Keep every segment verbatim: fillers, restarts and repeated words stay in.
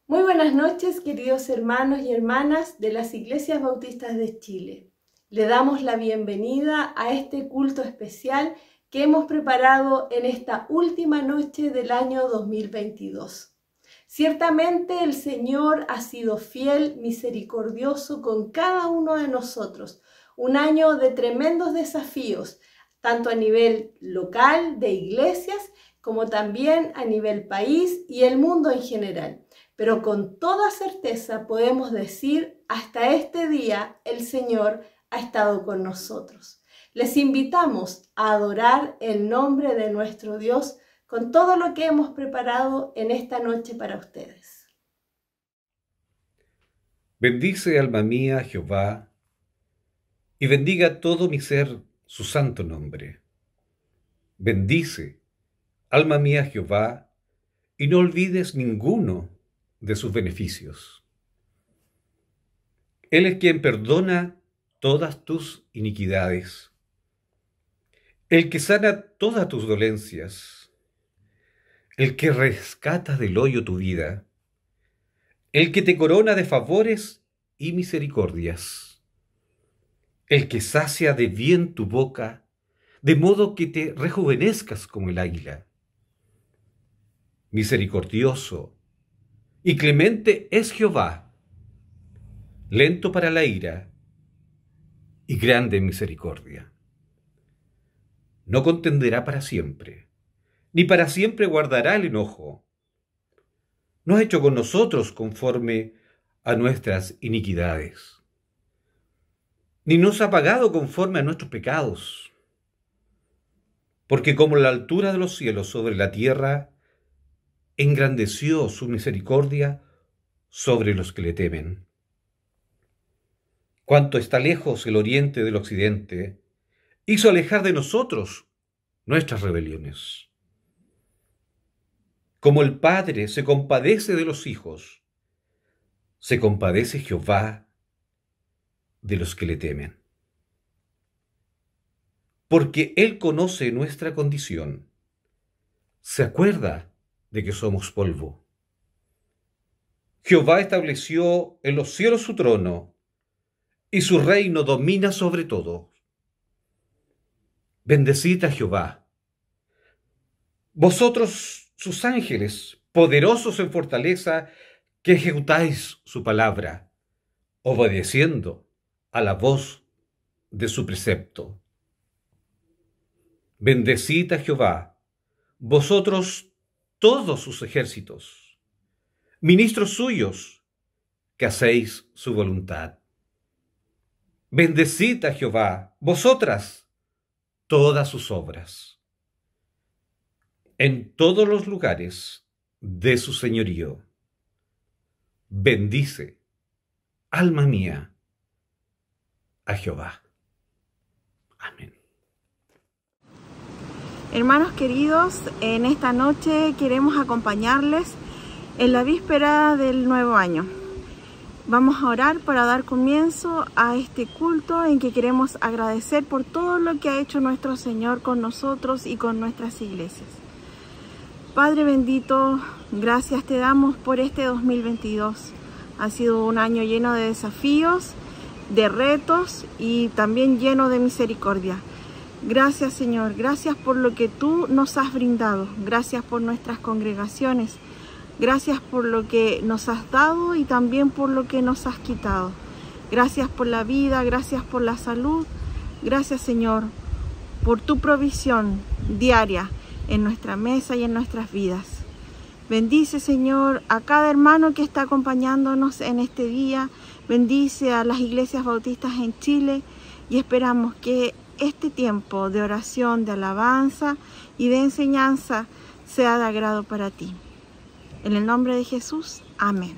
Muy buenas noches, queridos hermanos y hermanas de las Iglesias Bautistas de Chile. Le damos la bienvenida a este culto especial que hemos preparado en esta última noche del año dos mil veintidós. Ciertamente el Señor ha sido fiel, misericordioso con cada uno de nosotros. Un año de tremendos desafíos, tanto a nivel local, de iglesias, como también a nivel país y el mundo en general. Pero con toda certeza podemos decir, hasta este día el Señor ha estado con nosotros. Les invitamos a adorar el nombre de nuestro Dios con todo lo que hemos preparado en esta noche para ustedes. Bendice, alma mía, a Jehová, y bendiga todo mi ser su santo nombre. Bendice, alma mía, a Jehová, y no olvides ninguno de sus beneficios. Él es quien perdona todas tus iniquidades, el que sana todas tus dolencias, el que rescata del hoyo tu vida, el que te corona de favores y misericordias, el que sacia de bien tu boca, de modo que te rejuvenezcas como el águila. Misericordioso y clemente es Jehová, lento para la ira y grande en misericordia. No contenderá para siempre, ni para siempre guardará el enojo. No ha hecho con nosotros conforme a nuestras iniquidades, ni nos ha pagado conforme a nuestros pecados. Porque como la altura de los cielos sobre la tierra, engrandeció su misericordia sobre los que le temen. Cuanto está lejos el oriente del occidente, hizo alejar de nosotros nuestras rebeliones. Como el Padre se compadece de los hijos, se compadece Jehová de los que le temen. Porque Él conoce nuestra condición, se acuerda de que somos polvo. Jehová estableció en los cielos su trono, y su reino domina sobre todo. Bendecid a Jehová, vosotros sus ángeles, poderosos en fortaleza, que ejecutáis su palabra, obedeciendo a la voz de su precepto. Bendecid a Jehová, vosotros todos sus ejércitos, ministros suyos, que hacéis su voluntad. Bendecid a Jehová, vosotras, todas sus obras, en todos los lugares de su señorío. Bendice, alma mía, a Jehová. Amén. Hermanos queridos, en esta noche queremos acompañarles en la víspera del nuevo año. Vamos a orar para dar comienzo a este culto en que queremos agradecer por todo lo que ha hecho nuestro Señor con nosotros y con nuestras iglesias. Padre bendito, gracias te damos por este dos mil veintidós. Ha sido un año lleno de desafíos, de retos y también lleno de misericordia. Gracias Señor, gracias por lo que tú nos has brindado, gracias por nuestras congregaciones, gracias por lo que nos has dado y también por lo que nos has quitado. Gracias por la vida, gracias por la salud, gracias Señor por tu provisión diaria en nuestra mesa y en nuestras vidas. Bendice Señor a cada hermano que está acompañándonos en este día, bendice a las iglesias bautistas en Chile y esperamos que este tiempo de oración, de alabanza y de enseñanza sea de agrado para ti. En el nombre de Jesús, amén.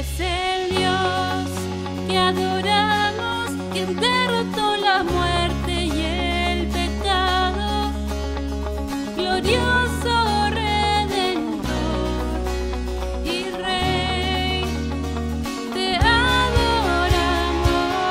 eres el Dios que adoramos, quien derrotó la muerte y el pecado, glorioso Redentor y Rey, te adoramos.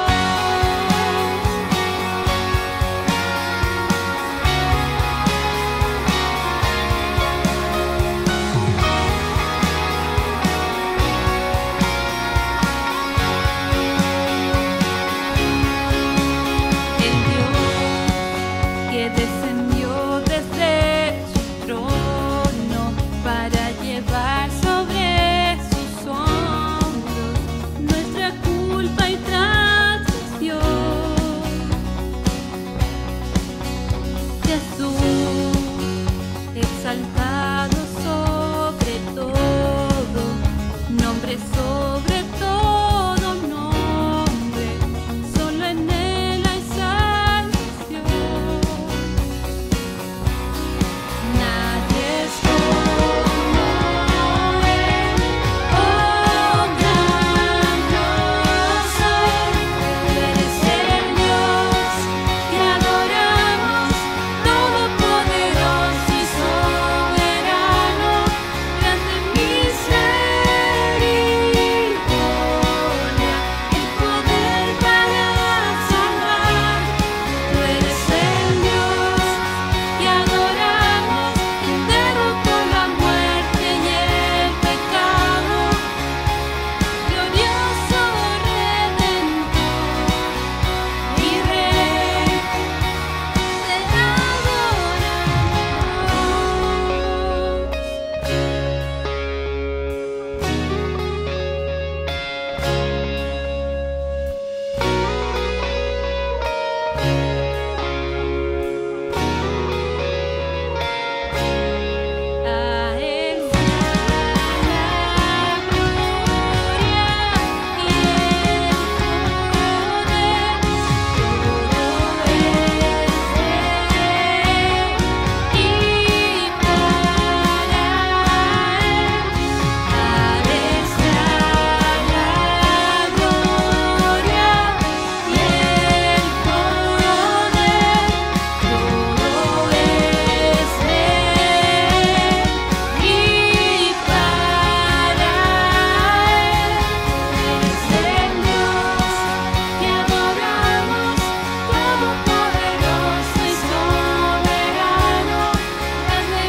Exaltado sobre todo, nombre sobre todo nombre, solo en él hay salvación. Nadie es como él, oh gran glorioso, tú eres el Dios que adoramos, todopoderoso y soberano, grande misericordia, el poder para salvar. Tú eres el Dios que adoramos, quien derrotó la muerte y el pecado, glorioso Redentor y Rey, te A él sea la gloria y el poder, todo es de él y para él. A él sea la gloria y el poder, todo es de él y para él. Eres el Dios que adoramos, todopoderoso y soberano, grande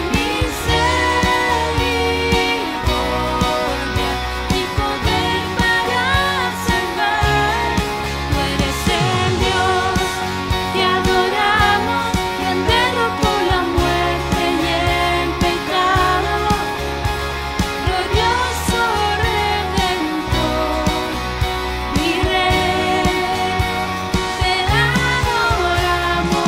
misericordia y poder para salvar. Tú eres el Dios que adoramos, quien derrotó la muerte y el pecado, glorioso Redentor y Rey, te adoramos.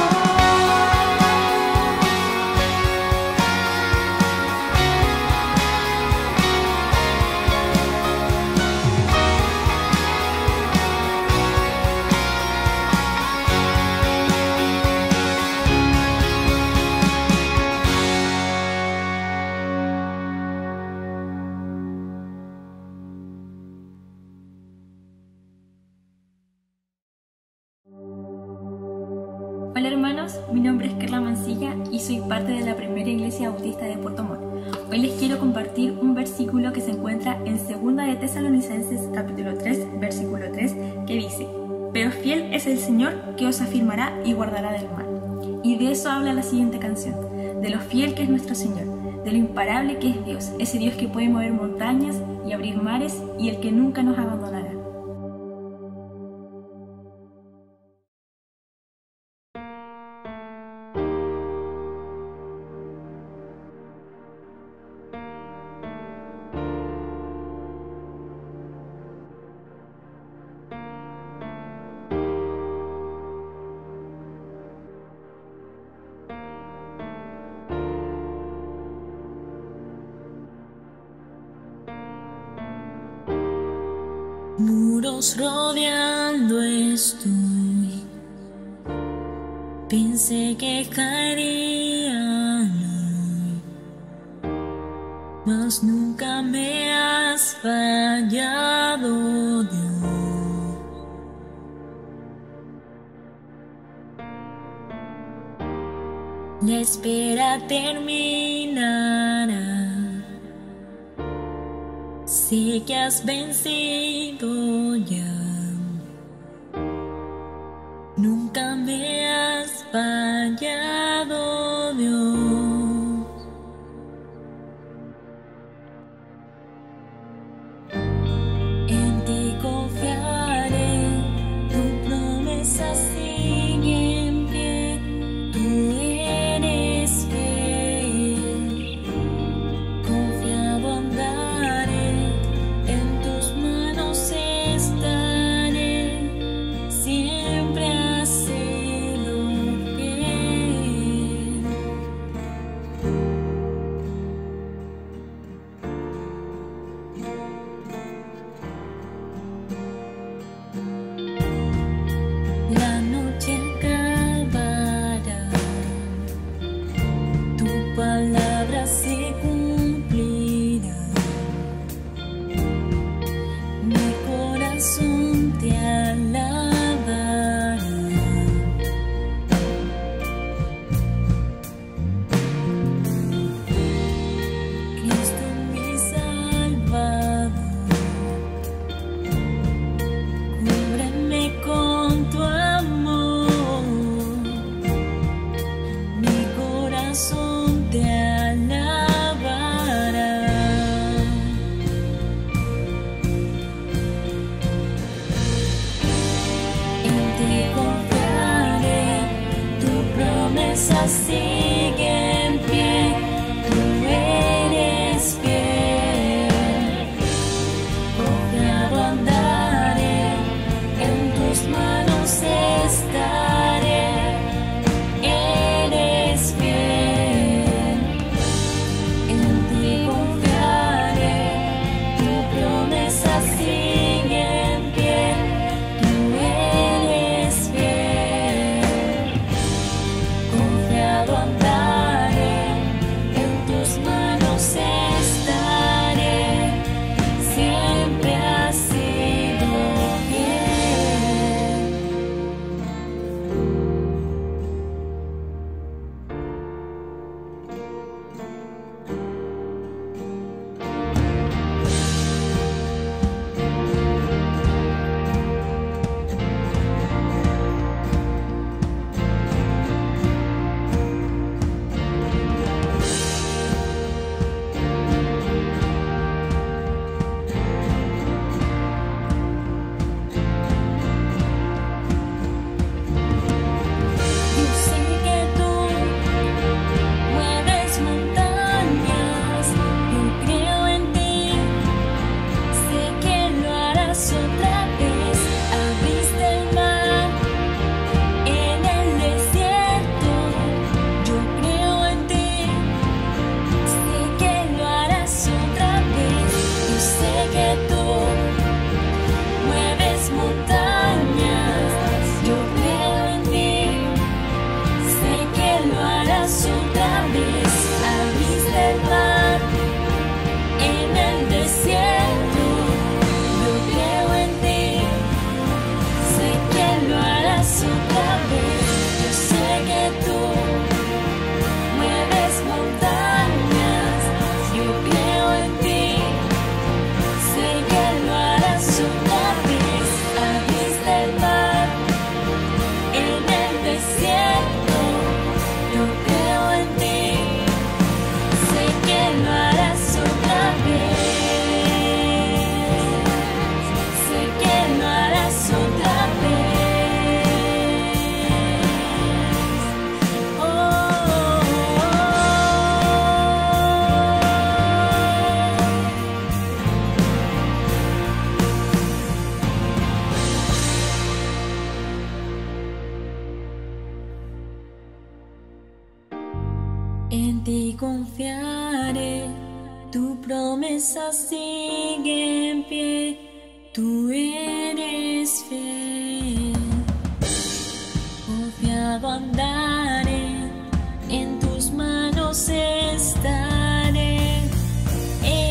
Hola hermanos, mi nombre es Carla Mancilla y soy parte de la primera iglesia bautista de Puerto Montt. Hoy les quiero compartir un versículo que se encuentra en segunda de Tesalonicenses capítulo tres, versículo tres, que dice: pero fiel es el Señor que os afirmará y guardará del mal. Y de eso habla la siguiente canción, de lo fiel que es nuestro Señor, de lo imparable que es Dios, ese Dios que puede mover montañas y abrir mares y el que nunca nos abandonará. Muros rodeando estoy, pensé que caerían hoy, mas nunca me has fallado, Dios. La espera terminará. Sé que has vencido ya. Nunca me has fallado, Dios. En ti confiaré, tu promesa sigue en pie. Tú eres fiel, confiado andaré, en tus manos estaré, siempre has sido fiel. La noche acabará, tu palabra se cumplirá. Mi corazón te alabará. Cristo mi Salvador, cúbreme con tu amor. Mi corazón te alabará. En ti confiaré, tu promesa sigue en pie. Tú eres fiel, confiado andaré, en tus manos estaré. Eres fiel, en ti confiaré, tu promesa sigue en pie. Tú eres fiel, confiado andaré, en tus manos estaré, siempre has sido fiel. Yo sé que tú mueves montañas, yo creo en ti, sé que lo harás otra vez. Abriste el mar en el desierto, yo creo en ti, sé que lo harás otra vez. Yo sé que tú mueves montañas, yo creo en ti, sé que lo harás otra vez. Abriste el mar en el desierto, yo creo en ti, sé que lo harás otra vez. Yo sé que tú mueves montañas, yo creo en ti, sé que lo harás otra vez. Abriste el mar en el desierto, yo creo en ti, sé que lo harás otra vez. Sé que lo harás otra vez. Oh, oh, oh. En ti confiaré, tu promesa sigue en pie. Tú eres fiel, confiado andaré, en tus manos estaré.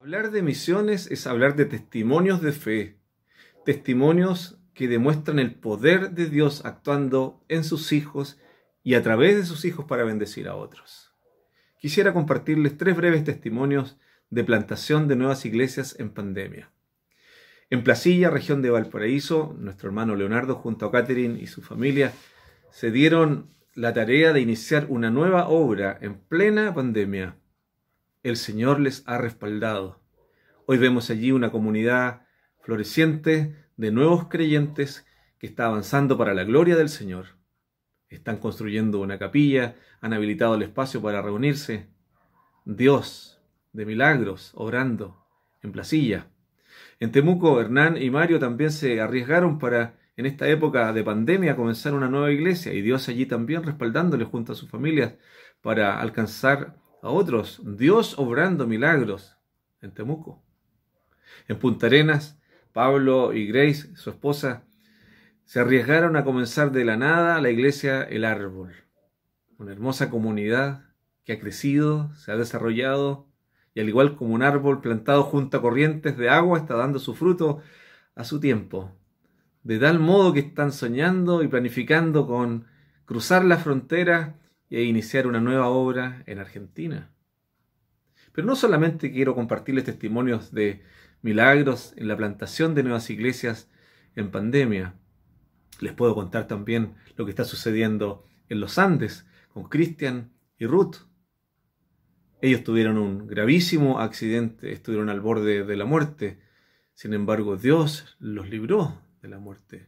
Hablar de misiones es hablar de testimonios de fe, testimonios que demuestran el poder de Dios actuando en sus hijos y a través de sus hijos para bendecir a otros. Quisiera compartirles tres breves testimonios de plantación de nuevas iglesias en pandemia. En Placilla, región de Valparaíso, nuestro hermano Leonardo junto a Catherine y su familia se dieron la tarea de iniciar una nueva obra en plena pandemia. El Señor les ha respaldado. Hoy vemos allí una comunidad floreciente de nuevos creyentes que está avanzando para la gloria del Señor. Están construyendo una capilla, han habilitado el espacio para reunirse. Dios de milagros obrando en Placilla. En Temuco, Hernán y Mario también se arriesgaron para, en esta época de pandemia, comenzar una nueva iglesia, y Dios allí también respaldándoles junto a sus familias para alcanzar a otros. Dios obrando milagros en Temuco. En Punta Arenas, Pablo y Grace, su esposa, se arriesgaron a comenzar de la nada la iglesia El Árbol. Una hermosa comunidad que ha crecido, se ha desarrollado, y al igual como un árbol plantado junto a corrientes de agua, está dando su fruto a su tiempo. De tal modo que están soñando y planificando con cruzar la frontera e iniciar una nueva obra en Argentina. Pero no solamente quiero compartirles testimonios de milagros en la plantación de nuevas iglesias en pandemia. Les puedo contar también lo que está sucediendo en los Andes con Cristian y Ruth. Ellos tuvieron un gravísimo accidente, estuvieron al borde de la muerte. Sin embargo, Dios los libró de la muerte.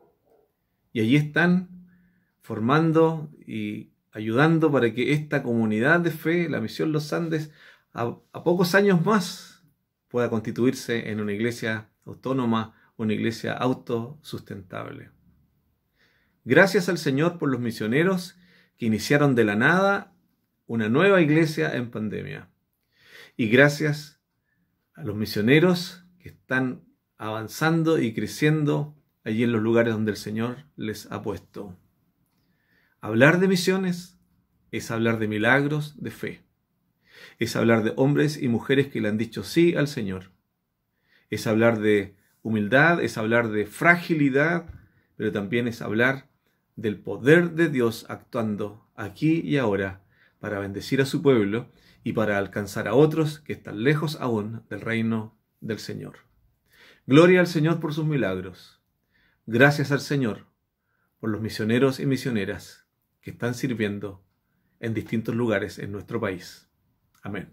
Y allí están formando y ayudando para que esta comunidad de fe, la Misión Los Andes, a, a pocos años más pueda constituirse en una iglesia autónoma, una iglesia autosustentable. Gracias al Señor por los misioneros que iniciaron de la nada una nueva iglesia en pandemia. Y gracias a los misioneros que están avanzando y creciendo allí en los lugares donde el Señor les ha puesto. Hablar de misiones es hablar de milagros de fe. Es hablar de hombres y mujeres que le han dicho sí al Señor. Es hablar de humildad, es hablar de fragilidad, pero también es hablar del poder de Dios actuando aquí y ahora para bendecir a su pueblo y para alcanzar a otros que están lejos aún del reino del Señor. Gloria al Señor por sus milagros. Gracias al Señor por los misioneros y misioneras que están sirviendo en distintos lugares en nuestro país. Amén.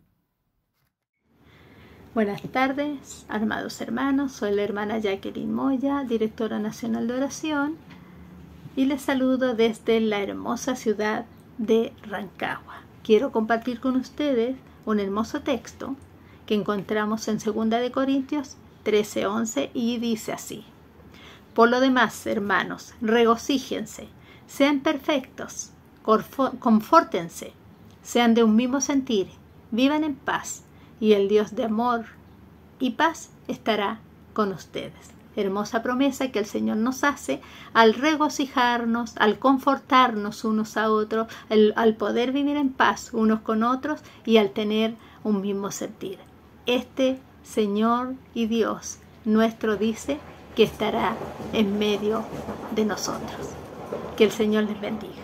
Buenas tardes, amados hermanos. Soy la hermana Jacqueline Moya, directora nacional de oración, y les saludo desde la hermosa ciudad de Rancagua. Quiero compartir con ustedes un hermoso texto que encontramos en segunda de Corintios trece once y dice así: Por lo demás, hermanos, regocíjense, sean perfectos, confórtense, sean de un mismo sentir, vivan en paz, y el Dios de amor y paz estará con ustedes. Hermosa promesa que el Señor nos hace al regocijarnos, al confortarnos unos a otros, al, al poder vivir en paz unos con otros y al tener un mismo sentir. Este Señor y Dios nuestro dice que estará en medio de nosotros. Que el Señor les bendiga.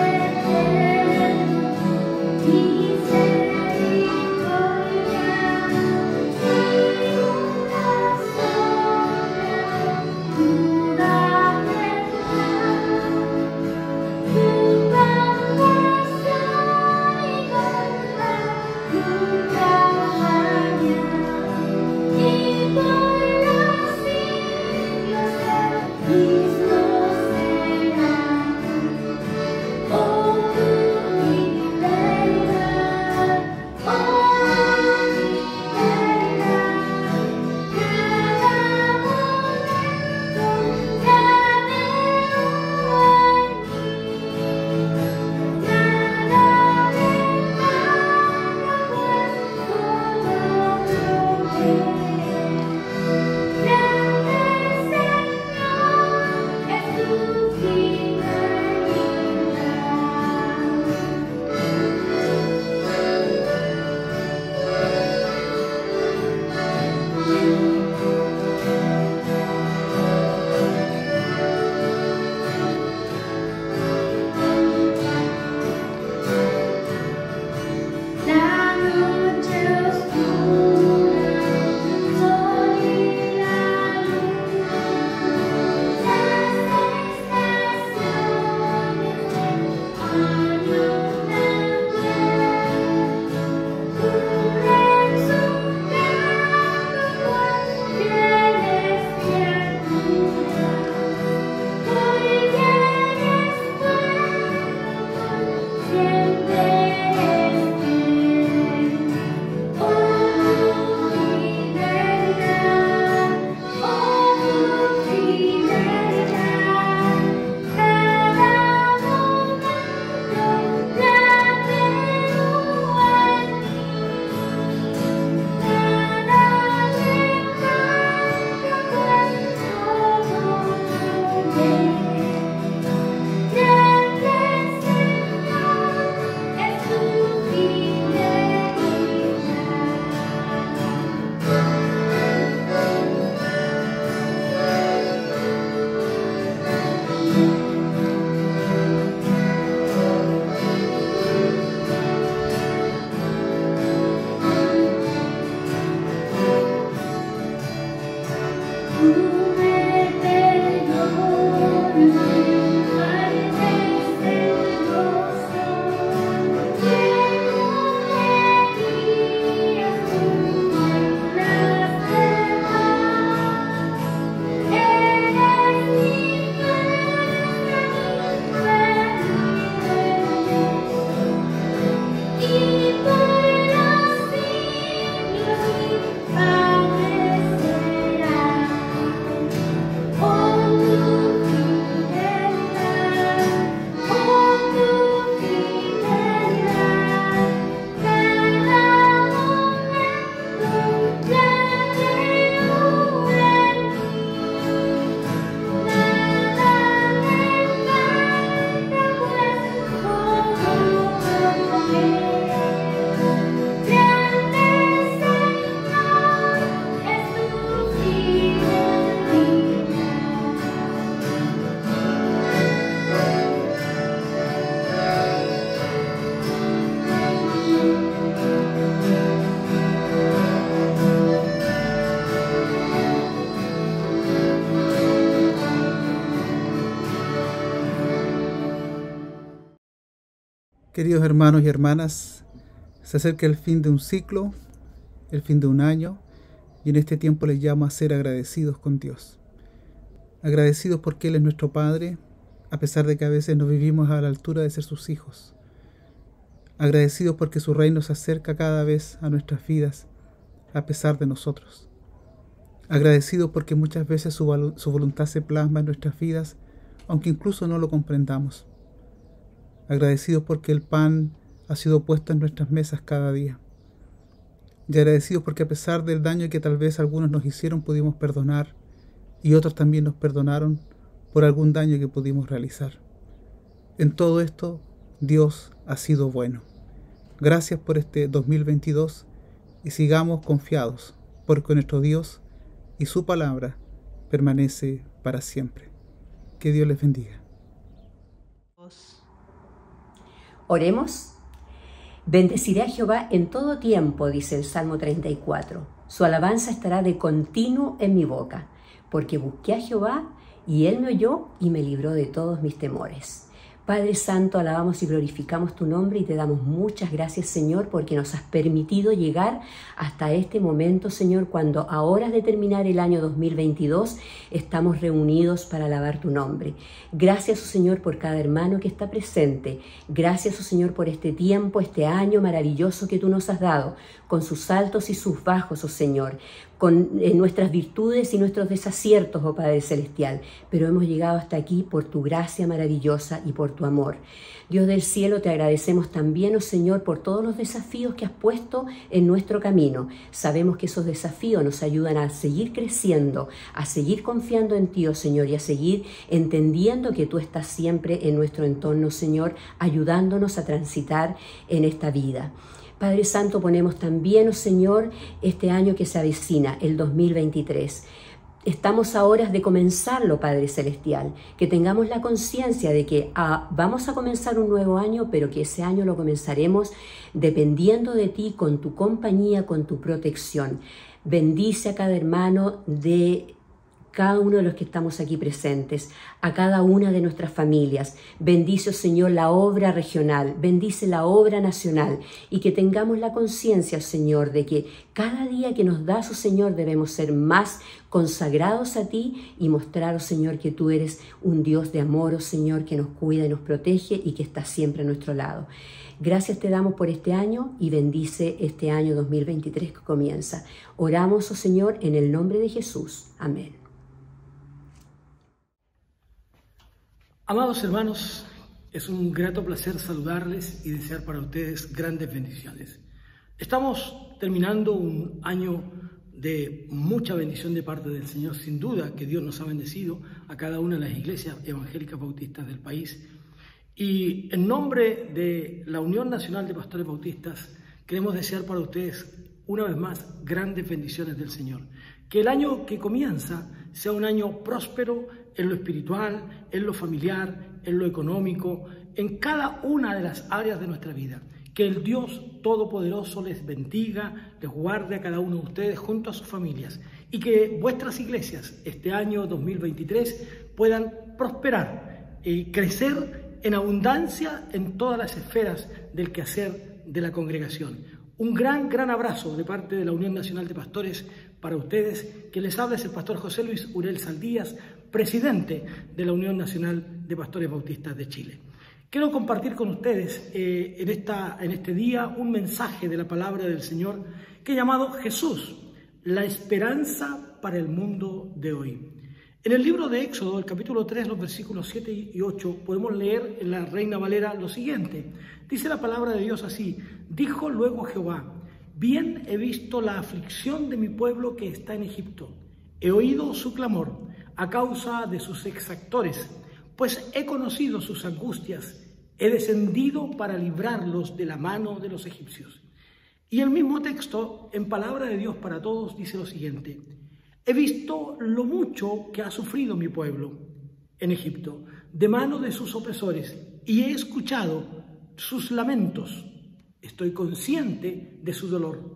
Misericordia Queridos hermanos y hermanas, se acerca el fin de un ciclo, el fin de un año, y en este tiempo les llamo a ser agradecidos con Dios. Agradecidos porque Él es nuestro Padre, a pesar de que a veces no vivimos a la altura de ser sus hijos. Agradecidos porque su reino se acerca cada vez a nuestras vidas, a pesar de nosotros. Agradecidos porque muchas veces su, su voluntad se plasma en nuestras vidas, aunque incluso no lo comprendamos. Agradecidos porque el pan ha sido puesto en nuestras mesas cada día. Y agradecidos porque a pesar del daño que tal vez algunos nos hicieron, pudimos perdonar, y otros también nos perdonaron por algún daño que pudimos realizar. En todo esto, Dios ha sido bueno. Gracias por este dos mil veintidós y sigamos confiados, porque nuestro Dios y su palabra permanece para siempre. Que Dios les bendiga. Oremos. Bendeciré a Jehová en todo tiempo, dice el Salmo treinta y cuatro. Su alabanza estará de continuo en mi boca, porque busqué a Jehová y Él me oyó y me libró de todos mis temores. Padre Santo, alabamos y glorificamos tu nombre y te damos muchas gracias, Señor, porque nos has permitido llegar hasta este momento, Señor, cuando a horas de terminar el año dos mil veintidós estamos reunidos para alabar tu nombre. Gracias, oh Señor, por cada hermano que está presente. Gracias, oh Señor, por este tiempo, este año maravilloso que tú nos has dado, con sus altos y sus bajos, oh Señor, con eh, nuestras virtudes y nuestros desaciertos, oh Padre Celestial, pero hemos llegado hasta aquí por tu gracia maravillosa y por tu amor. Dios del cielo, te agradecemos también, oh Señor, por todos los desafíos que has puesto en nuestro camino. Sabemos que esos desafíos nos ayudan a seguir creciendo, a seguir confiando en ti, oh Señor, y a seguir entendiendo que tú estás siempre en nuestro entorno, Señor, ayudándonos a transitar en esta vida. Padre Santo, ponemos también, oh Señor, este año que se avecina, el dos mil veintitrés. Estamos a horas de comenzarlo, Padre Celestial, que tengamos la conciencia de que ah, vamos a comenzar un nuevo año, pero que ese año lo comenzaremos dependiendo de ti, con tu compañía, con tu protección. Bendice a cada hermano de cada uno de los que estamos aquí presentes, a cada una de nuestras familias. Bendice, oh Señor, la obra regional, bendice la obra nacional, y que tengamos la conciencia, Señor, de que cada día que nos das, oh Señor, debemos ser más consagrados a ti y mostrar, oh Señor, que tú eres un Dios de amor, oh Señor, que nos cuida y nos protege y que está siempre a nuestro lado. Gracias te damos por este año y bendice este año dos mil veintitrés que comienza. Oramos, oh Señor, en el nombre de Jesús. Amén. Amados hermanos, es un grato placer saludarles y desear para ustedes grandes bendiciones. Estamos terminando un año de mucha bendición de parte del Señor. Sin duda que Dios nos ha bendecido a cada una de las iglesias evangélicas bautistas del país. Y en nombre de la Unión Nacional de Pastores Bautistas, queremos desear para ustedes una vez más grandes bendiciones del Señor. Que el año que comienza sea un año próspero en lo espiritual, en lo familiar, en lo económico, en cada una de las áreas de nuestra vida. Que el Dios Todopoderoso les bendiga, les guarde a cada uno de ustedes junto a sus familias y que vuestras iglesias este año dos mil veintitrés puedan prosperar y crecer en abundancia en todas las esferas del quehacer de la congregación. Un gran, gran abrazo de parte de la Unión Nacional de Pastores para ustedes. Que les habla es el pastor José Luis Urel Saldías, presidente de la Unión Nacional de Pastores Bautistas de Chile. Quiero compartir con ustedes eh, en, esta, en este día un mensaje de la palabra del Señor que he llamado Jesús, la esperanza para el mundo de hoy. En el libro de Éxodo, el capítulo tres, los versículos siete y ocho, podemos leer en la Reina Valera lo siguiente. Dice la palabra de Dios así: dijo luego Jehová, bien he visto la aflicción de mi pueblo que está en Egipto. He oído su clamor a causa de sus exactores, pues he conocido sus angustias. He descendido para librarlos de la mano de los egipcios. Y el mismo texto, en palabra de Dios para todos, dice lo siguiente: he visto lo mucho que ha sufrido mi pueblo en Egipto, de mano de sus opresores, y he escuchado sus lamentos. Estoy consciente de su dolor.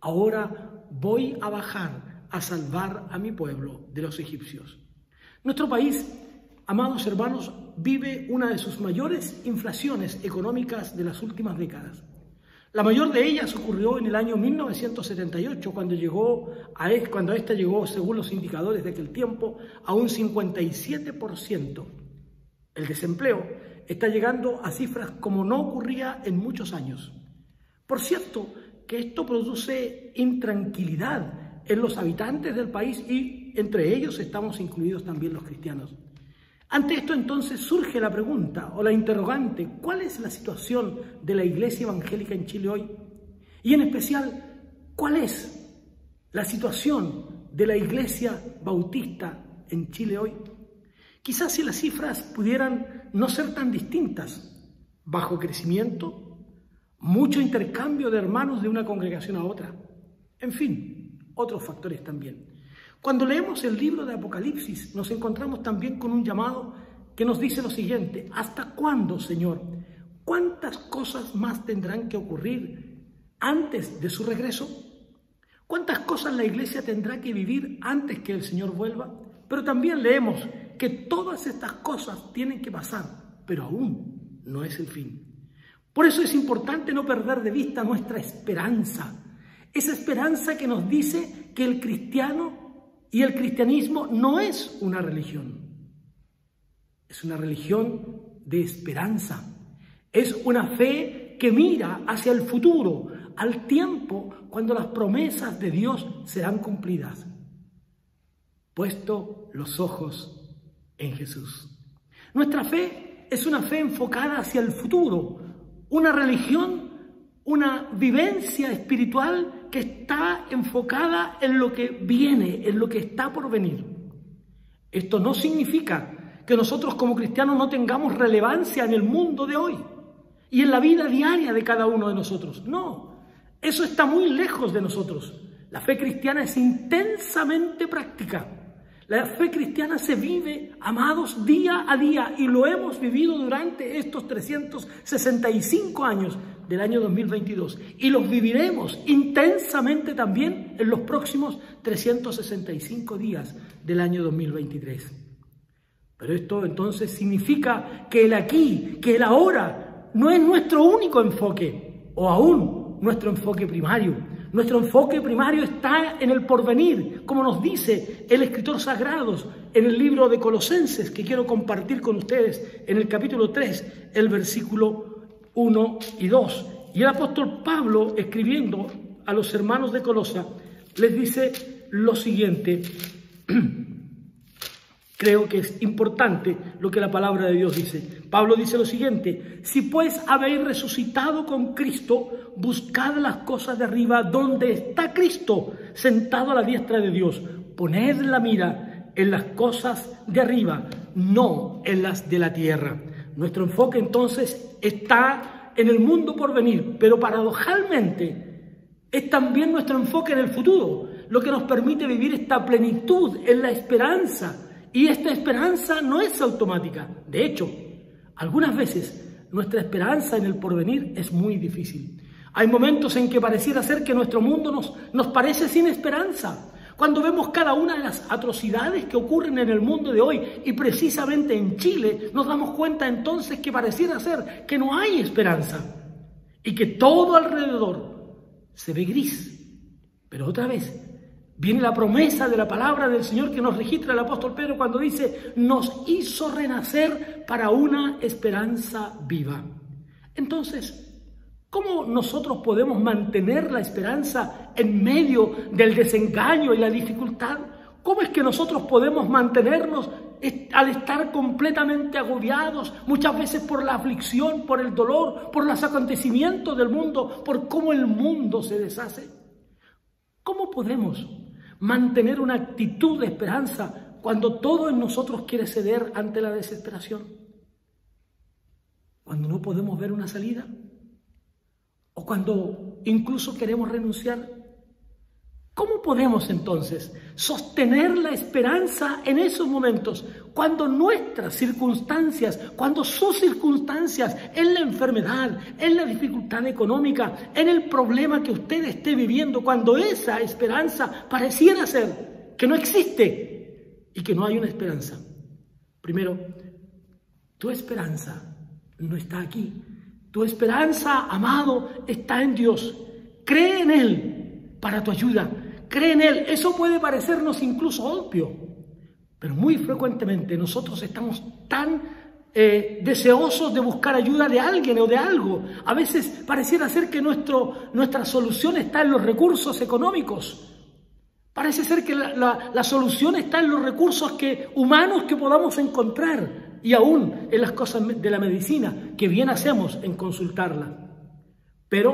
Ahora voy a bajar a salvar a mi pueblo de los egipcios. Nuestro país, amados hermanos, vive una de sus mayores inflaciones económicas de las últimas décadas. La mayor de ellas ocurrió en el año mil novecientos setenta y ocho, cuando, llegó a, cuando esta llegó, según los indicadores de aquel tiempo, a un cincuenta y siete por ciento. El desempleo está llegando a cifras como no ocurría en muchos años. Por cierto, que esto produce intranquilidad en los habitantes del país y entre ellos estamos incluidos también los cristianos. Ante esto entonces surge la pregunta o la interrogante: ¿cuál es la situación de la iglesia evangélica en Chile hoy? Y en especial, ¿cuál es la situación de la iglesia bautista en Chile hoy? Quizás si las cifras pudieran no ser tan distintas: bajo crecimiento, mucho intercambio de hermanos de una congregación a otra, en fin, otros factores también. Cuando leemos el libro de Apocalipsis, nos encontramos también con un llamado que nos dice lo siguiente: ¿hasta cuándo, Señor? ¿Cuántas cosas más tendrán que ocurrir antes de su regreso? ¿Cuántas cosas la iglesia tendrá que vivir antes que el Señor vuelva? Pero también leemos que todas estas cosas tienen que pasar, pero aún no es el fin. Por eso es importante no perder de vista nuestra esperanza, esa esperanza que nos dice que el cristiano y el cristianismo no es una religión, es una religión de esperanza, es una fe que mira hacia el futuro, al tiempo cuando las promesas de Dios serán cumplidas, puesto los ojos en Jesús. Nuestra fe es una fe enfocada hacia el futuro, una religión, una vivencia espiritual que está enfocada en lo que viene, en lo que está por venir. Esto no significa que nosotros como cristianos no tengamos relevancia en el mundo de hoy y en la vida diaria de cada uno de nosotros. No, eso está muy lejos de nosotros. La fe cristiana es intensamente práctica. La fe cristiana se vive, amados, día a día, y lo hemos vivido durante estos trescientos sesenta y cinco años del año dos mil veintidós, y los viviremos intensamente también en los próximos trescientos sesenta y cinco días del año dos mil veintitrés. Pero esto entonces significa que el aquí, que el ahora, no es nuestro único enfoque, o aún nuestro enfoque primario. Nuestro enfoque primario está en el porvenir, como nos dice el escritor sagrado en el libro de Colosenses, que quiero compartir con ustedes en el capítulo tres, el versículo uno y dos. Y el apóstol Pablo, escribiendo a los hermanos de Colosa, les dice lo siguiente. Creo que es importante lo que la palabra de Dios dice. Pablo dice lo siguiente: si pues habéis resucitado con Cristo, buscad las cosas de arriba, donde está Cristo, sentado a la diestra de Dios. Poned la mira en las cosas de arriba, no en las de la tierra. Nuestro enfoque entonces está en el mundo por venir, pero paradojalmente es también nuestro enfoque en el futuro, lo que nos permite vivir esta plenitud en la esperanza. Y esta esperanza no es automática. De hecho, algunas veces nuestra esperanza en el porvenir es muy difícil. Hay momentos en que pareciera ser que nuestro mundo nos, nos parece sin esperanza. cuando vemos cada una de las atrocidades que ocurren en el mundo de hoy y precisamente en Chile, nos damos cuenta entonces que pareciera ser que no hay esperanza y que todo alrededor se ve gris. Pero otra vez viene la promesa de la palabra del Señor que nos registra el apóstol Pedro cuando dice: nos hizo renacer para una esperanza viva. Entonces, ¿cómo nosotros podemos mantener la esperanza en medio del desengaño y la dificultad? ¿Cómo es que nosotros podemos mantenernos al estar completamente agobiados, muchas veces por la aflicción, por el dolor, por los acontecimientos del mundo, por cómo el mundo se deshace? ¿Cómo podemos mantener una actitud de esperanza cuando todo en nosotros quiere ceder ante la desesperación? Cuando no podemos ver una salida, o cuando incluso queremos renunciar. ¿Cómo podemos entonces sostener la esperanza en esos momentos cuando nuestras circunstancias, cuando sus circunstancias, en la enfermedad, en la dificultad económica, en el problema que usted esté viviendo, cuando esa esperanza pareciera ser que no existe y que no hay una esperanza? Primero, tu esperanza no está aquí. Tu esperanza, amado, está en Dios. Cree en Él para tu ayuda. Cree en Él. Eso puede parecernos incluso obvio, pero muy frecuentemente nosotros estamos tan eh, deseosos de buscar ayuda de alguien o de algo. A veces pareciera ser que nuestro, nuestra solución está en los recursos económicos. Parece ser que la, la, la solución está en los recursos que, humanos que podamos encontrar. Y aún en las cosas de la medicina, que bien hacemos en consultarla. Pero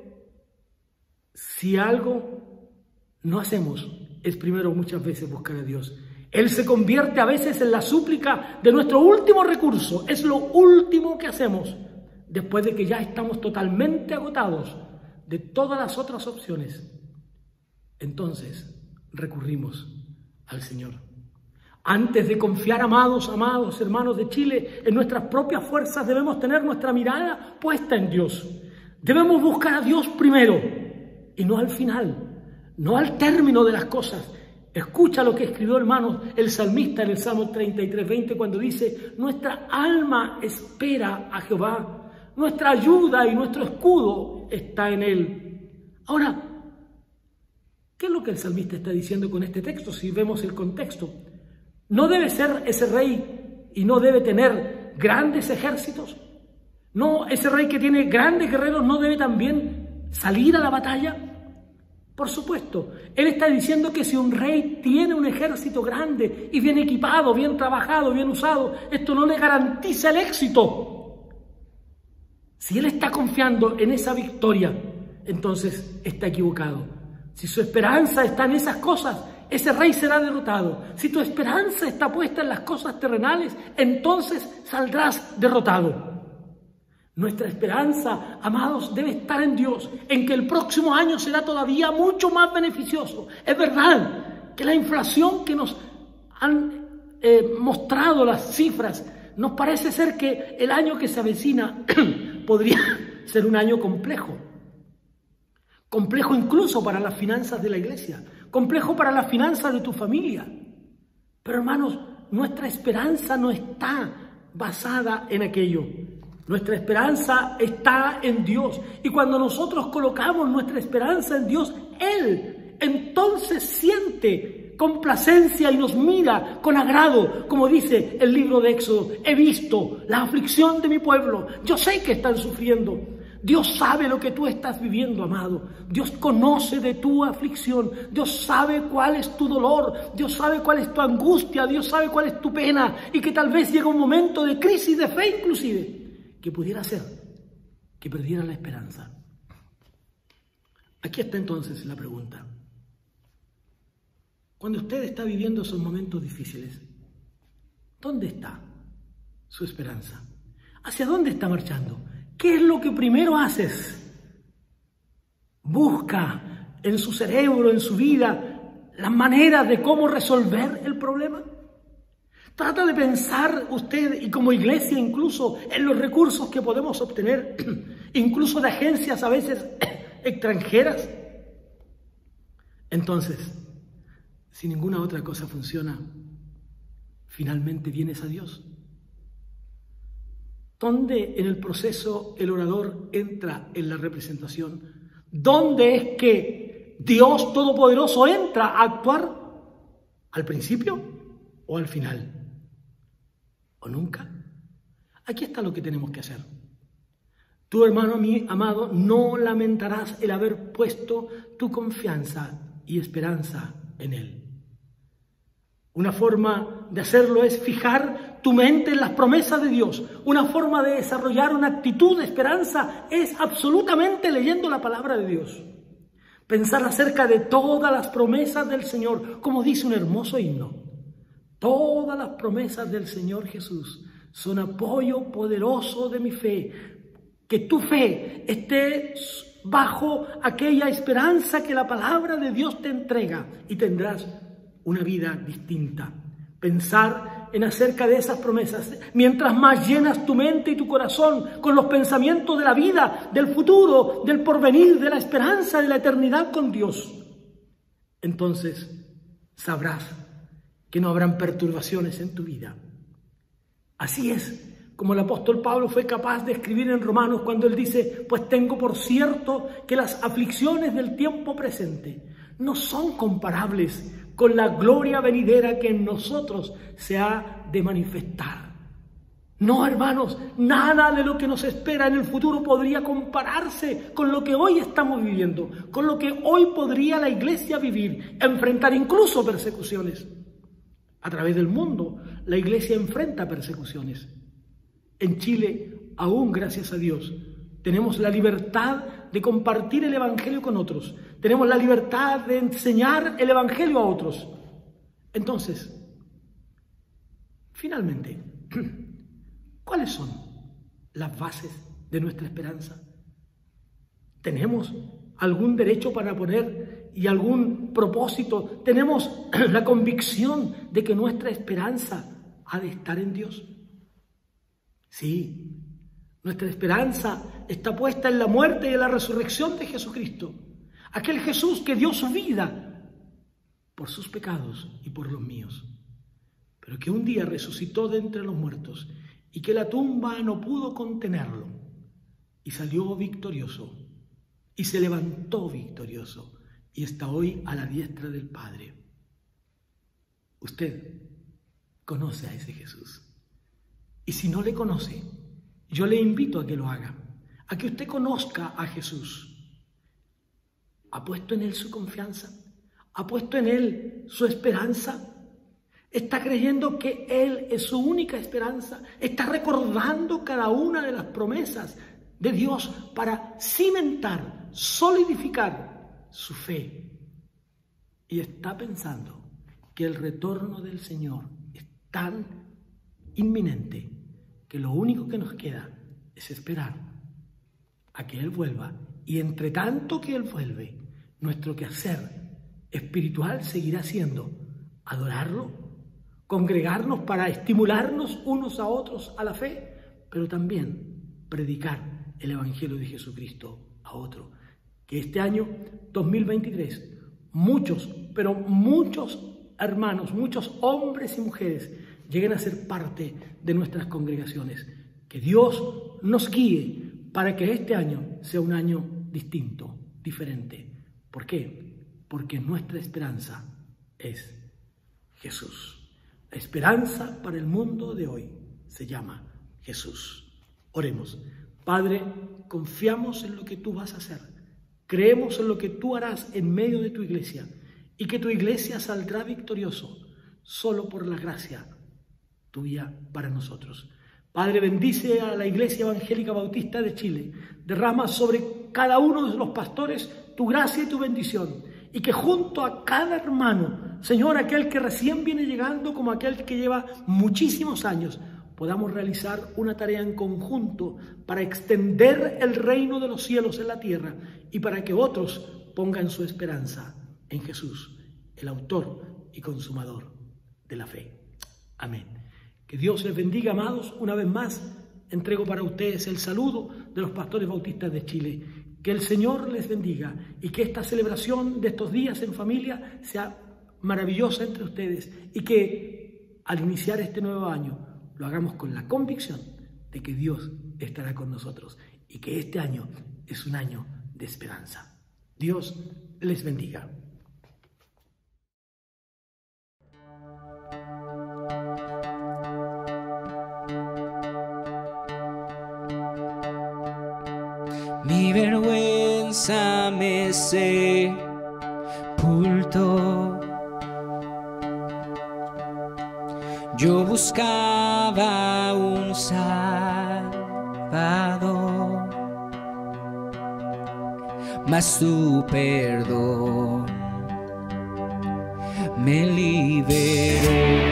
si algo no hacemos, es primero muchas veces buscar a Dios. Él se convierte a veces en la súplica de nuestro último recurso. Es lo último que hacemos después de que ya estamos totalmente agotados de todas las otras opciones. Entonces recurrimos al Señor. Antes de confiar, amados, amados hermanos de Chile, en nuestras propias fuerzas, debemos tener nuestra mirada puesta en Dios. Debemos buscar a Dios primero y no al final, no al término de las cosas. Escucha lo que escribió, hermanos, el salmista en el Salmo treinta y tres, veinte, cuando dice: nuestra alma espera a Jehová, nuestra ayuda y nuestro escudo está en Él. Ahora, ¿qué es lo que el salmista está diciendo con este texto si vemos el contexto? ¿No debe ser ese rey y no debe tener grandes ejércitos? ¿No, ese rey que tiene grandes guerreros no debe también salir a la batalla? Por supuesto, él está diciendo que si un rey tiene un ejército grande y bien equipado, bien trabajado, bien usado, esto no le garantiza el éxito. Si él está confiando en esa victoria, entonces está equivocado. Si su esperanza está en esas cosas, ese rey será derrotado. Si tu esperanza está puesta en las cosas terrenales, entonces saldrás derrotado. Nuestra esperanza, amados, debe estar en Dios, en que el próximo año será todavía mucho más beneficioso. Es verdad que la inflación que nos han eh, mostrado las cifras, nos parece ser que el año que se avecina podría ser un año complejo. Complejo incluso para las finanzas de la iglesia, complejo para las finanzas de tu familia. Pero hermanos, nuestra esperanza no está basada en aquello. Nuestra esperanza está en Dios. Y cuando nosotros colocamos nuestra esperanza en Dios, Él entonces siente complacencia y nos mira con agrado. Como dice el libro de Éxodo: he visto la aflicción de mi pueblo. Yo sé que están sufriendo. Dios sabe lo que tú estás viviendo, amado. Dios conoce de tu aflicción. Dios sabe cuál es tu dolor. Dios sabe cuál es tu angustia. Dios sabe cuál es tu pena. Y que tal vez llega un momento de crisis de fe inclusive, que pudiera ser que perdiera la esperanza. Aquí está entonces la pregunta. Cuando usted está viviendo esos momentos difíciles, ¿dónde está su esperanza? ¿Hacia dónde está marchando? ¿Qué es lo que primero haces? Busca en su cerebro, en su vida, las maneras de cómo resolver el problema. Trata de pensar usted, y como iglesia incluso, en los recursos que podemos obtener, incluso de agencias a veces extranjeras. Entonces, si ninguna otra cosa funciona, finalmente vienes a Dios. ¿Dónde en el proceso el orador entra en la representación? ¿Dónde es que Dios Todopoderoso entra a actuar? ¿Al principio o al final? ¿O nunca? Aquí está lo que tenemos que hacer. Tú, hermano mío amado, no lamentarás el haber puesto tu confianza y esperanza en Él. Una forma de hacerlo es fijar tu mente en las promesas de Dios. Una forma de desarrollar una actitud de esperanza es absolutamente leyendo la palabra de Dios. Pensar acerca de todas las promesas del Señor, como dice un hermoso himno. Todas las promesas del Señor Jesús son apoyo poderoso de mi fe. Que tu fe esté bajo aquella esperanza que la palabra de Dios te entrega y tendrás una vida distinta. Pensar en acerca de esas promesas. Mientras más llenas tu mente y tu corazón con los pensamientos de la vida, del futuro, del porvenir, de la esperanza, de la eternidad con Dios, entonces sabrás que no habrán perturbaciones en tu vida. Así es como el apóstol Pablo fue capaz de escribir en Romanos cuando él dice: pues tengo por cierto que las aflicciones del tiempo presente no son comparables con la gloria venidera que en nosotros se ha de manifestar. No, hermanos, nada de lo que nos espera en el futuro podría compararse con lo que hoy estamos viviendo, con lo que hoy podría la iglesia vivir, enfrentar incluso persecuciones. A través del mundo, la iglesia enfrenta persecuciones. En Chile, aún gracias a Dios, tenemos la libertad de compartir el Evangelio con otros. Tenemos la libertad de enseñar el Evangelio a otros. Entonces, finalmente, ¿cuáles son las bases de nuestra esperanza? ¿Tenemos algún derecho para poner y algún propósito? ¿Tenemos la convicción de que nuestra esperanza ha de estar en Dios? Sí, nuestra esperanza está puesta en la muerte y en la resurrección de Jesucristo. Aquel Jesús que dio su vida por sus pecados y por los míos, pero que un día resucitó de entre los muertos y que la tumba no pudo contenerlo y salió victorioso y se levantó victorioso y está hoy a la diestra del Padre. Usted conoce a ese Jesús. Y si no le conoce, yo le invito a que lo haga, a que usted conozca a Jesús. ¿Ha puesto en Él su confianza? ¿Ha puesto en Él su esperanza? ¿Está creyendo que Él es su única esperanza? ¿Está recordando cada una de las promesas de Dios para cimentar, solidificar su fe? Y está pensando que el retorno del Señor es tan inminente que lo único que nos queda es esperar a que Él vuelva, y entre tanto que Él vuelve, nuestro quehacer espiritual seguirá siendo adorarlo, congregarnos para estimularnos unos a otros a la fe, pero también predicar el Evangelio de Jesucristo a otro. Que este año dos mil veintitrés muchos, pero muchos hermanos, muchos hombres y mujeres lleguen a ser parte de nuestras congregaciones. Que Dios nos guíe para que este año sea un año distinto, diferente. ¿Por qué? Porque nuestra esperanza es Jesús. La esperanza para el mundo de hoy se llama Jesús. Oremos. Padre, confiamos en lo que tú vas a hacer. Creemos en lo que tú harás en medio de tu iglesia y que tu iglesia saldrá victorioso solo por la gracia tuya para nosotros. Padre, bendice a la Iglesia Evangélica Bautista de Chile. Derrama sobre cada uno de los pastores tu gracia y tu bendición. Y que junto a cada hermano, Señor, aquel que recién viene llegando como aquel que lleva muchísimos años, podamos realizar una tarea en conjunto para extender el reino de los cielos en la tierra y para que otros pongan su esperanza en Jesús, el autor y consumador de la fe. Amén. Que Dios les bendiga, amados. Una vez más, entrego para ustedes el saludo de los pastores bautistas de Chile. Que el Señor les bendiga y que esta celebración de estos días en familia sea maravillosa entre ustedes y que al iniciar este nuevo año lo hagamos con la convicción de que Dios estará con nosotros y que este año es un año de esperanza. Dios les bendiga. Mi vergüenza me sepultó. Yo buscaba un Salvador, mas tu perdón me liberó.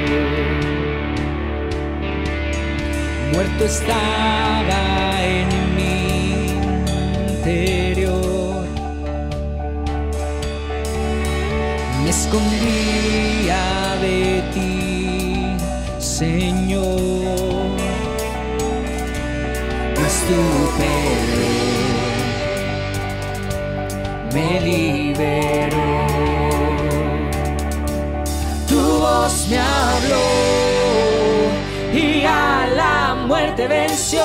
Muerto estaba en mi interior, me escondía de ti, Señor, mas tu perdón me liberó. Tu voz me habló y a la muerte venció.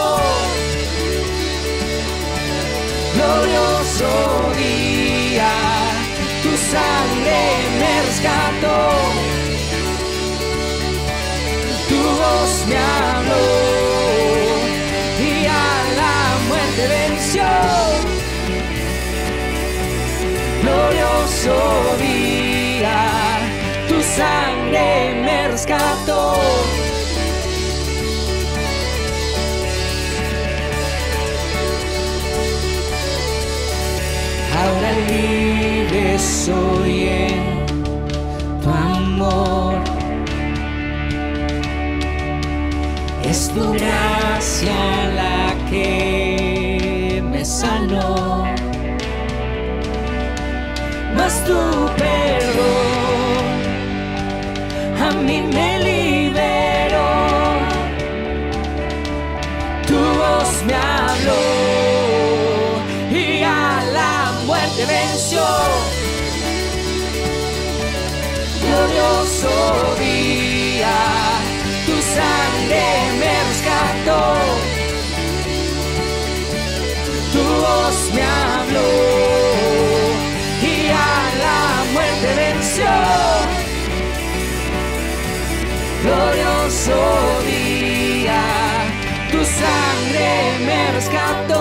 Glorioso día, tu sangre me rescató. Tu voz me habló y a la muerte venció. Glorioso día, tu sangre me rescató. Ahora libre soy en tu amor. Es tu gracia la que me sanó, mas tu perdón a mí me liberó. Tu voz me habló y a la muerte venció. Glorioso día, tu sangre me rescató. Tu voz me habló y a la muerte venció. Glorioso día, tu sangre me rescató.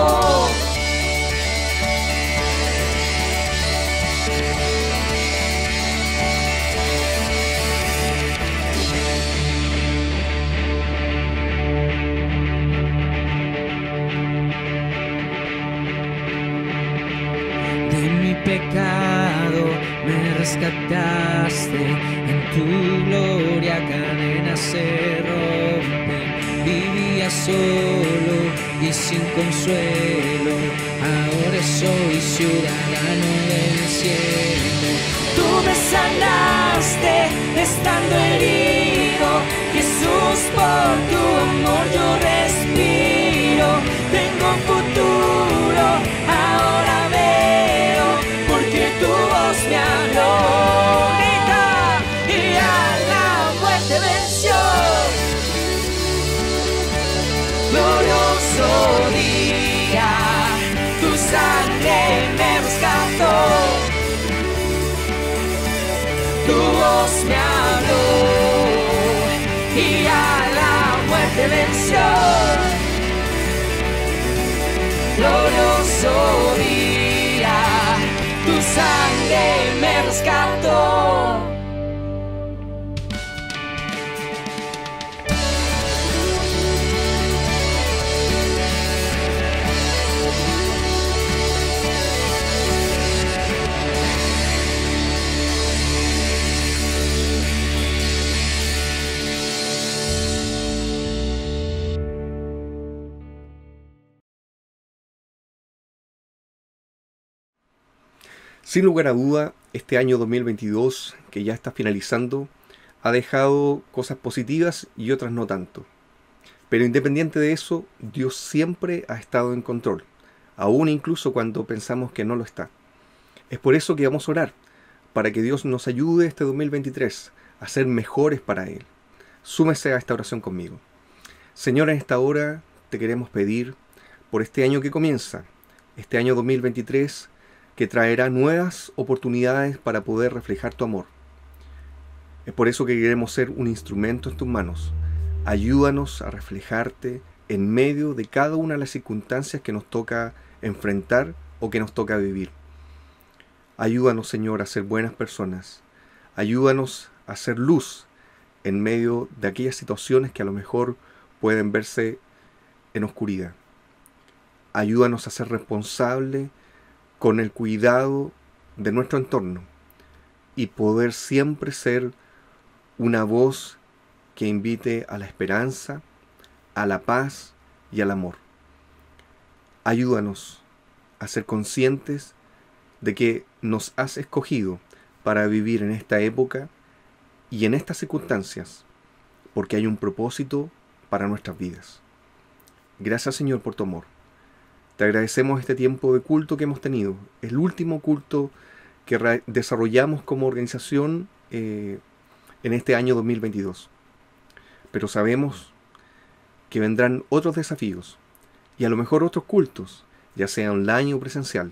Pecado me rescataste, en tu gloria cadenas se rompen. Vivía solo y sin consuelo, ahora soy ciudadano del cielo. Tú me sanaste estando herido, Jesús, por tu amor yo respiro. Tengo futuro, ahora veo, porque tu voz me habló, grita, y a la muerte venció. Glorioso día, tu sangre me rescató. Tu voz me habló y a la muerte venció. Glorioso día, tu sangre me rescató. Sin lugar a duda, este año dos mil veintidós, que ya está finalizando, ha dejado cosas positivas y otras no tanto. Pero independiente de eso, Dios siempre ha estado en control, aún incluso cuando pensamos que no lo está. Es por eso que vamos a orar, para que Dios nos ayude este dos mil veintitrés a ser mejores para Él. Súmese a esta oración conmigo. Señor, en esta hora te queremos pedir por este año que comienza, este año dos mil veintitrés, que traerá nuevas oportunidades para poder reflejar tu amor. Es por eso que queremos ser un instrumento en tus manos. Ayúdanos a reflejarte en medio de cada una de las circunstancias que nos toca enfrentar o que nos toca vivir. Ayúdanos, Señor, a ser buenas personas. Ayúdanos a ser luz en medio de aquellas situaciones que a lo mejor pueden verse en oscuridad. Ayúdanos a ser responsables con el cuidado de nuestro entorno y poder siempre ser una voz que invite a la esperanza, a la paz y al amor. Ayúdanos a ser conscientes de que nos has escogido para vivir en esta época y en estas circunstancias, porque hay un propósito para nuestras vidas. Gracias, Señor, por tu amor. Te agradecemos este tiempo de culto que hemos tenido, el último culto que desarrollamos como organización eh, en este año dos mil veintidós. Pero sabemos que vendrán otros desafíos y a lo mejor otros cultos, ya sea online o presencial.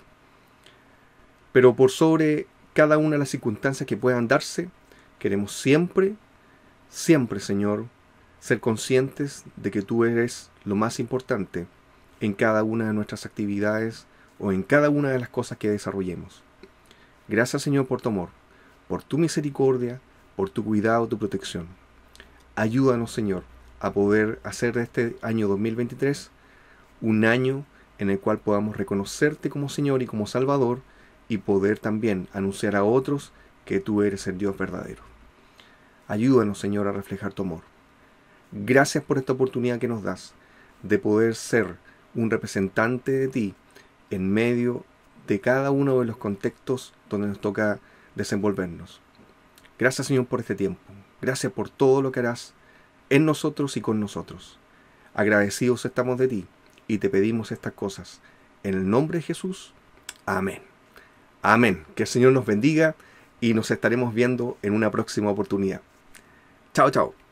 Pero por sobre cada una de las circunstancias que puedan darse, queremos siempre, siempre, Señor, ser conscientes de que tú eres lo más importante en cada una de nuestras actividades o en cada una de las cosas que desarrollemos. Gracias, Señor, por tu amor, por tu misericordia, por tu cuidado, tu protección. Ayúdanos, Señor, a poder hacer de este año dos mil veintitrés un año en el cual podamos reconocerte como Señor y como Salvador y poder también anunciar a otros que tú eres el Dios verdadero. Ayúdanos, Señor, a reflejar tu amor. Gracias por esta oportunidad que nos das de poder ser un representante de ti en medio de cada uno de los contextos donde nos toca desenvolvernos. Gracias, Señor, por este tiempo. Gracias por todo lo que harás en nosotros y con nosotros. Agradecidos estamos de ti y te pedimos estas cosas. En el nombre de Jesús. Amén. Amén. Que el Señor nos bendiga y nos estaremos viendo en una próxima oportunidad. Chao, chao.